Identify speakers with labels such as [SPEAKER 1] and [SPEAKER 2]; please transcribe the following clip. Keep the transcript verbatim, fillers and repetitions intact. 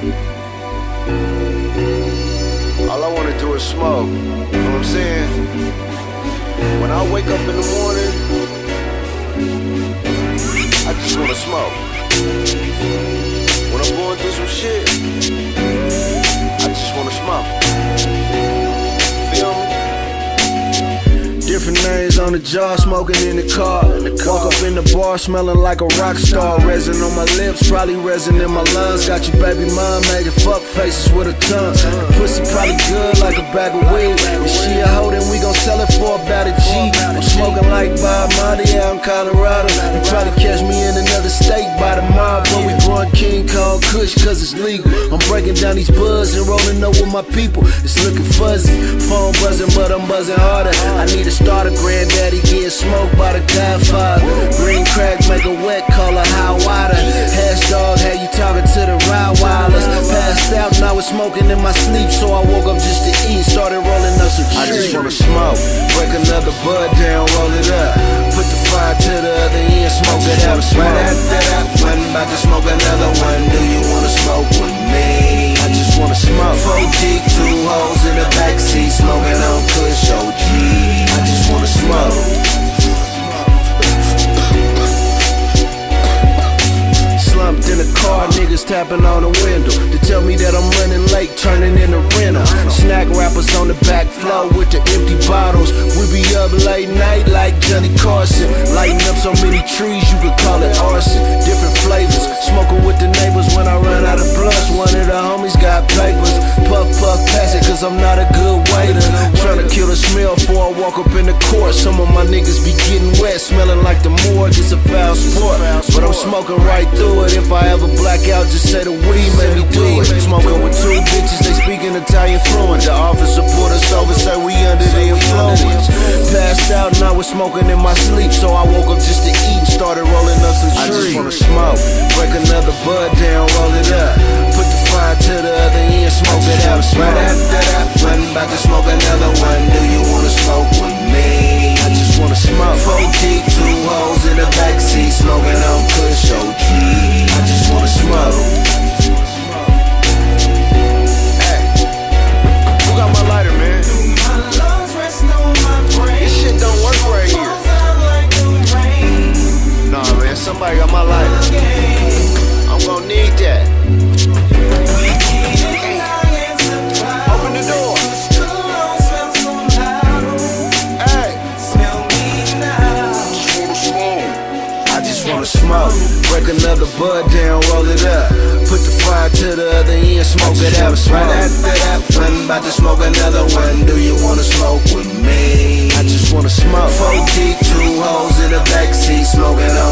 [SPEAKER 1] All I wanna do is smoke. You know what I'm saying? When I wake up in the morning, I just wanna smoke. When I'm going through some shit, I just wanna smoke. Feel me? Different names on the jar, smoking in the car. Walk up in the bar, smelling like a rock star. Resin on my lips, probably resin in my lungs. Got your baby mom making fuck faces with a tongue. Pussy probably good like a bag of weed. If she a hoe, then we gon' sell it for about a G. I'm smoking like Bob Marley out in Colorado. You probably catch me in another state by tomorrow, but we growing King Kong Kush cause it's legal. I'm breaking down these buds and rolling up with my people. It's looking fuzzy, phone buzzing, but I'm buzzing harder. I need a starter, granddaddy getting smoked by the Godfather. Green crack make a wet, call her high water. Hash dog, had you talking to the Rottweilers. Passed out, now it's smoking in my sleep, so I woke up just to eat, started rolling up some trees. I just wanna smoke, break another bud down, roll it up. Put the fire to the other end, smoke it out. Right after that one, about to smoke another one. Do you wanna smoke with me? I just wanna smoke. four G, two hoes in the backseat, smoking on Kush O G. I just wanna smoke. Slumped in the car, niggas tapping on the window to tell me that I'm running late, turning in a rental. Snack wrappers on the back floor with the empty bottles. We be up late night like Johnny Carson, lighting up so many trees you could call it arson. Different flavors, smoking with the neighbors when I run out of blunts. One of the homies got papers, puff puff pass it cause I'm not a good waiter. Trying to kill the smell before I walk up in the court. Some of my niggas be getting wet, smelling like the morgue. It's a foul sport, but I'm smoking right through it. If I ever black out, just say the weed made me do it. Smoking with two bitches, they speaking Italian fluent. The officer pulled us over, say we under the influence. Passed out, now we're smoking in my sleep, so I woke up just to eat and started rolling up some trees. I just wanna smoke, break another bud down, roll it up. Put the fire to the other end, smoke it out. Right after that one, about to smoke another one. Do you wanna smoke with me? I just wanna smoke. four G, two hoes in the backseat, smoking on Kush O G. I just wanna smoke. Hey, who got my lighter, man? This shit don't work right here. Nah, man, somebody got my lighter. I'm gonna need that. Open the door. Hey, I just wanna smoke. Break another bud down, roll it up. Put the fire to the other end, smoke it out. Right after that one, about to smoke another one. Do you wanna smoke with me? I just wanna smoke. four G, two hoes in the backseat, smoking on